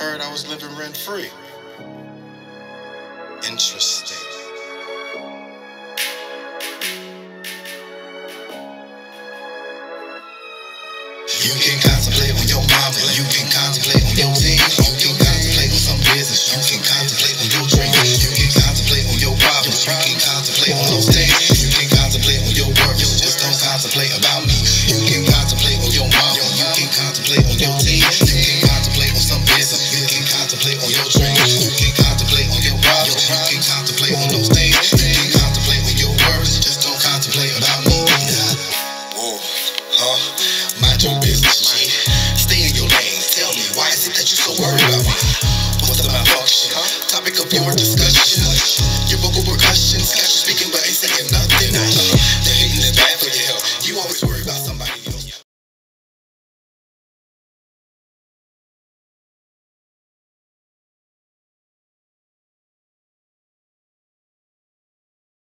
Heard I was living rent-free. Interesting. You can contemplate on your mama, you can contemplate on your team, you can contemplate on some business, you can contemplate on your dreams, you can contemplate on your problems, you can contemplate on those things, you can contemplate on your worries, just don't contemplate about me. You can contemplate on your mama, you can contemplate on your team, you can contemplate on some business, you can contemplate on your dreams, you can contemplate on your problems, you can contemplate on those things, you can contemplate on your worries, just don't contemplate about me. Mind your business, G. Stay in your lane. Tell me, why is it that you so worried about me? What's the malfunction? Topic of your discussion.